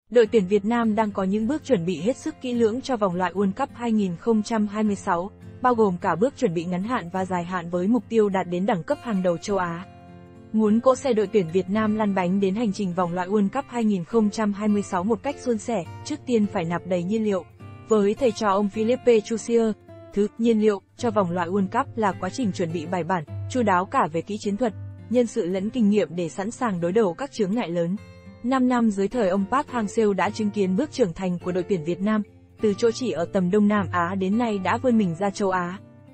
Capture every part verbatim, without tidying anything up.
Đội tuyển Việt Nam đang có những bước chuẩn bị hết sức kỹ lưỡng cho vòng loại World Cup hai nghìn không trăm hai mươi sáu, bao gồm cả bước chuẩn bị ngắn hạn và dài hạn với mục tiêu đạt đến đẳng cấp hàng đầu châu Á. Muốn cỗ xe đội tuyển Việt Nam lăn bánh đến hành trình vòng loại World Cup hai nghìn không trăm hai mươi sáu một cách suôn sẻ, trước tiên phải nạp đầy nhiên liệu. Với thầy trò ông Philippe Chusier, thứ nhiên liệu cho vòng loại World Cup là quá trình chuẩn bị bài bản, chu đáo cả về kỹ chiến thuật, nhân sự lẫn kinh nghiệm để sẵn sàng đối đầu các chướng ngại lớn. năm năm dưới thời ông Park Hang-seo đã chứng kiến bước trưởng thành của đội tuyển Việt Nam, từ chỗ chỉ ở tầm Đông Nam Á đến nay đã vươn mình ra châu Á.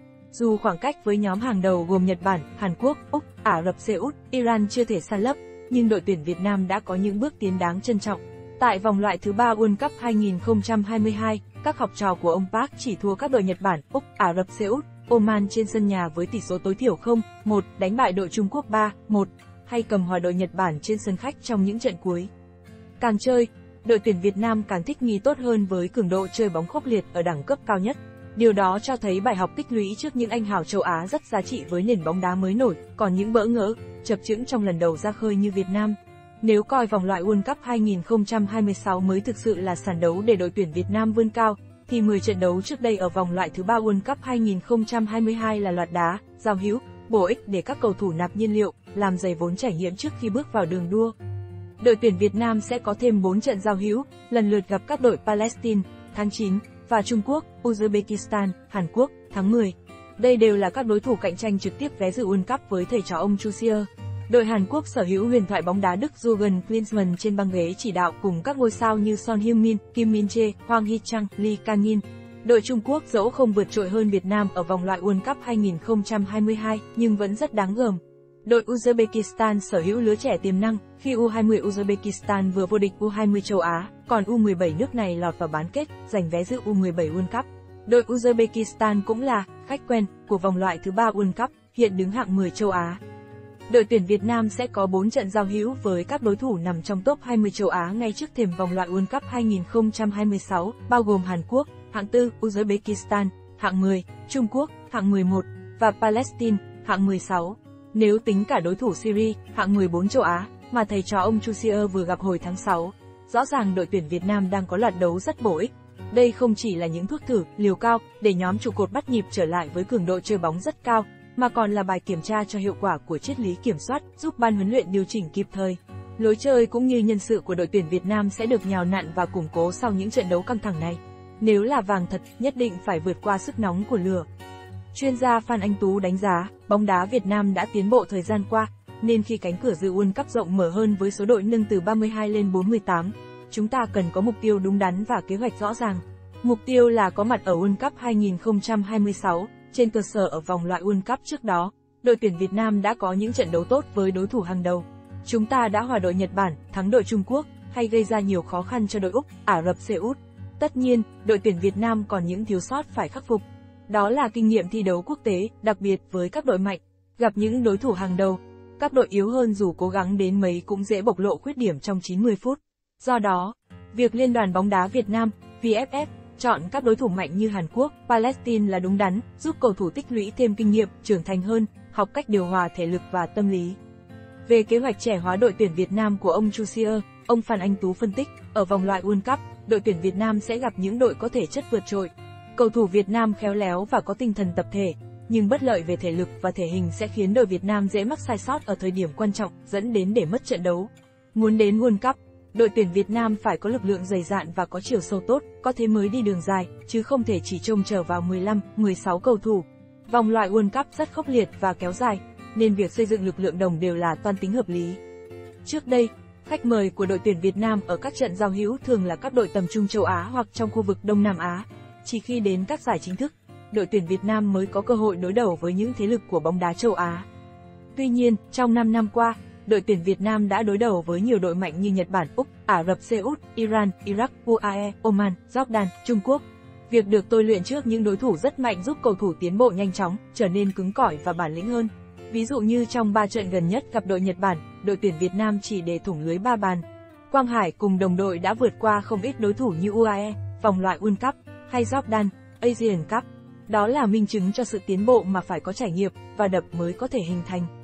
Dù khoảng cách với nhóm hàng đầu gồm Nhật Bản, Hàn Quốc, Úc, Ả Rập Xê Út, Iran chưa thể san lấp, nhưng đội tuyển Việt Nam đã có những bước tiến đáng trân trọng. Tại vòng loại thứ ba World Cup hai nghìn không trăm hai mươi hai, các học trò của ông Park chỉ thua các đội Nhật Bản, Úc, Ả Rập Xê Út, Oman trên sân nhà với tỷ số tối thiểu không một, đánh bại đội Trung Quốc ba một, hay cầm hòa đội Nhật Bản trên sân khách trong những trận cuối. Càng chơi, đội tuyển Việt Nam càng thích nghi tốt hơn với cường độ chơi bóng khốc liệt ở đẳng cấp cao nhất. Điều đó cho thấy bài học tích lũy trước những anh hào châu Á rất giá trị với nền bóng đá mới nổi, còn những bỡ ngỡ, chập chững trong lần đầu ra khơi như Việt Nam. Nếu coi vòng loại World Cup hai nghìn không trăm hai mươi sáu mới thực sự là sàn đấu để đội tuyển Việt Nam vươn cao, thì mười trận đấu trước đây ở vòng loại thứ ba World Cup hai nghìn không trăm hai mươi hai là loạt đá, giao hữu, bổ ích để các cầu thủ nạp nhiên liệu, làm dày vốn trải nghiệm trước khi bước vào đường đua. Đội tuyển Việt Nam sẽ có thêm bốn trận giao hữu, lần lượt gặp các đội Palestine, tháng chín, và Trung Quốc, Uzbekistan, Hàn Quốc, tháng mười. Đây đều là các đối thủ cạnh tranh trực tiếp vé dự World Cup với thầy trò ông Chusier. Đội Hàn Quốc sở hữu huyền thoại bóng đá Đức Jürgen Klinsmann trên băng ghế chỉ đạo cùng các ngôi sao như Son Heung-min, Kim Min-jae, Hwang Hee-chang, Lee Kang-in. Đội Trung Quốc dẫu không vượt trội hơn Việt Nam ở vòng loại World Cup hai nghìn không trăm hai mươi hai, nhưng vẫn rất đáng gờm. Đội Uzbekistan sở hữu lứa trẻ tiềm năng, khi U hai mươi Uzbekistan vừa vô địch U hai mươi châu Á, còn U mười bảy nước này lọt vào bán kết, giành vé dự U mười bảy World Cup. Đội Uzbekistan cũng là khách quen của vòng loại thứ ba World Cup, hiện đứng hạng mười châu Á. Đội tuyển Việt Nam sẽ có bốn trận giao hữu với các đối thủ nằm trong top hai mươi châu Á ngay trước thềm vòng loại World Cup hai nghìn không trăm hai mươi sáu, bao gồm Hàn Quốc, hạng tư, Uzbekistan, hạng mười, Trung Quốc, hạng mười một, và Palestine, hạng mười sáu. Nếu tính cả đối thủ Syria, hạng mười bốn châu Á, mà thầy trò ông Chusier vừa gặp hồi tháng sáu, rõ ràng đội tuyển Việt Nam đang có loạt đấu rất bổ ích. Đây không chỉ là những thuốc thử, liều cao, để nhóm trụ cột bắt nhịp trở lại với cường độ chơi bóng rất cao, mà còn là bài kiểm tra cho hiệu quả của triết lý kiểm soát, giúp ban huấn luyện điều chỉnh kịp thời. Lối chơi cũng như nhân sự của đội tuyển Việt Nam sẽ được nhào nặn và củng cố sau những trận đấu căng thẳng này. Nếu là vàng thật, nhất định phải vượt qua sức nóng của lửa. Chuyên gia Phan Anh Tú đánh giá, bóng đá Việt Nam đã tiến bộ thời gian qua, nên khi cánh cửa dự World Cup rộng mở hơn với số đội nâng từ ba mươi hai lên bốn mươi tám, chúng ta cần có mục tiêu đúng đắn và kế hoạch rõ ràng. Mục tiêu là có mặt ở World Cup hai nghìn không trăm hai mươi sáu, trên cơ sở ở vòng loại World Cup trước đó, đội tuyển Việt Nam đã có những trận đấu tốt với đối thủ hàng đầu. Chúng ta đã hòa đội Nhật Bản, thắng đội Trung Quốc, hay gây ra nhiều khó khăn cho đội Úc, Ả Rập Xê Út. Tất nhiên, đội tuyển Việt Nam còn những thiếu sót phải khắc phục. Đó là kinh nghiệm thi đấu quốc tế, đặc biệt với các đội mạnh, gặp những đối thủ hàng đầu. Các đội yếu hơn dù cố gắng đến mấy cũng dễ bộc lộ khuyết điểm trong chín mươi phút. Do đó, việc Liên đoàn bóng đá Việt Nam, vê ép ép, chọn các đối thủ mạnh như Hàn Quốc, Palestine là đúng đắn, giúp cầu thủ tích lũy thêm kinh nghiệm, trưởng thành hơn, học cách điều hòa thể lực và tâm lý. Về kế hoạch trẻ hóa đội tuyển Việt Nam của ông Chusier, ông Phan Anh Tú phân tích, ở vòng loại World Cup, đội tuyển Việt Nam sẽ gặp những đội có thể chất vượt trội. Cầu thủ Việt Nam khéo léo và có tinh thần tập thể, nhưng bất lợi về thể lực và thể hình sẽ khiến đội Việt Nam dễ mắc sai sót ở thời điểm quan trọng, dẫn đến để mất trận đấu. Muốn đến World Cup, đội tuyển Việt Nam phải có lực lượng dày dạn và có chiều sâu tốt, có thế mới đi đường dài, chứ không thể chỉ trông chờ vào mười lăm, mười sáu cầu thủ. Vòng loại World Cup rất khốc liệt và kéo dài, nên việc xây dựng lực lượng đồng đều là toan tính hợp lý. Trước đây, khách mời của đội tuyển Việt Nam ở các trận giao hữu thường là các đội tầm trung châu Á hoặc trong khu vực Đông Nam Á. Chỉ khi đến các giải chính thức, đội tuyển Việt Nam mới có cơ hội đối đầu với những thế lực của bóng đá châu Á. Tuy nhiên, trong năm năm qua, đội tuyển Việt Nam đã đối đầu với nhiều đội mạnh như Nhật Bản, Úc, Ả Rập Xê Út, Iran, Iraq, u a e, Oman, Jordan, Trung Quốc. Việc được tôi luyện trước những đối thủ rất mạnh giúp cầu thủ tiến bộ nhanh chóng, trở nên cứng cỏi và bản lĩnh hơn. Ví dụ như trong ba trận gần nhất gặp đội Nhật Bản, đội tuyển Việt Nam chỉ để thủng lưới ba bàn. Quang Hải cùng đồng đội đã vượt qua không ít đối thủ như u a e, vòng loại World Cup, hay Jordan, Asian Cup. Đó là minh chứng cho sự tiến bộ mà phải có trải nghiệm và đập mới có thể hình thành.